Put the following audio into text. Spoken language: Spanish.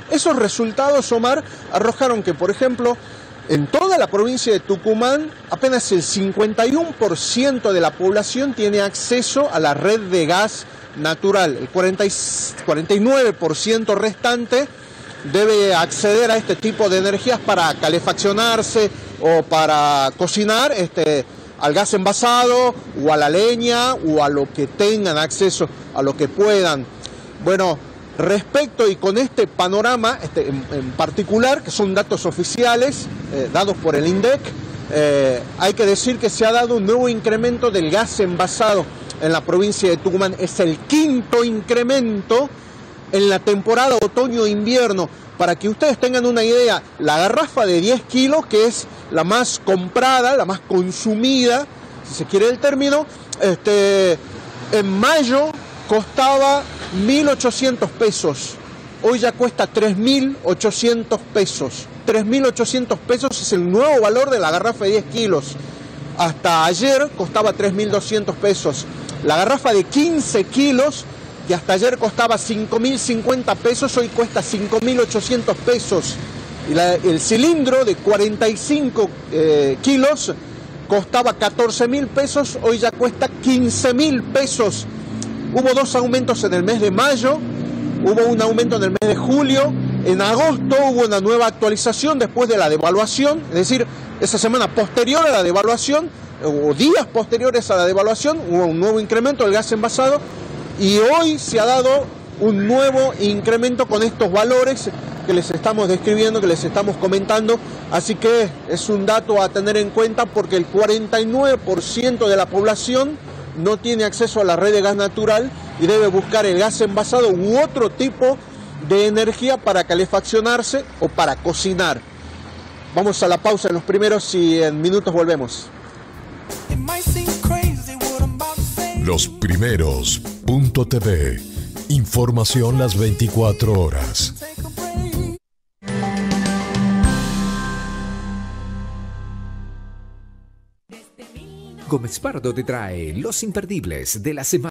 Esos resultados, Omar, arrojaron que, por ejemplo, en toda la provincia de Tucumán, apenas el 51% de la población tiene acceso a la red de gas natural. El 49% restante debe acceder a este tipo de energías para calefaccionarse o para cocinar, al gas envasado o a la leña o a lo que tengan acceso, a lo que puedan. Bueno, respecto y con este panorama en particular, que son datos oficiales dados por el INDEC, hay que decir que se ha dado un nuevo incremento del gas envasado en la provincia de Tucumán. Es el quinto incremento en la temporada otoño-invierno. Para que ustedes tengan una idea, la garrafa de 10 kilos, que es la más comprada, la más consumida, si se quiere el término, en mayo costaba 1.800 pesos. Hoy ya cuesta 3.800 pesos. 3.800 pesos es el nuevo valor de la garrafa de 10 kilos. Hasta ayer costaba 3.200 pesos. La garrafa de 15 kilos, que hasta ayer costaba 5.050 pesos, hoy cuesta 5.800 pesos. Y el cilindro de 45 kilos costaba 14.000 pesos, hoy ya cuesta 15.000 pesos. Hubo dos aumentos en el mes de mayo, hubo un aumento en el mes de julio, en agosto hubo una nueva actualización después de la devaluación, es decir, esa semana posterior a la devaluación, o días posteriores a la devaluación, hubo un nuevo incremento del gas envasado, y hoy se ha dado un nuevo incremento con estos valores que les estamos describiendo, que les estamos comentando. Así que es un dato a tener en cuenta porque el 49% de la población no tiene acceso a la red de gas natural y debe buscar el gas envasado u otro tipo de energía para calefaccionarse o para cocinar. Vamos a la pausa en los primeros y en minutos volvemos. Los primeros.tv. Información las 24 horas. Gómez Pardo te trae los imperdibles de la semana.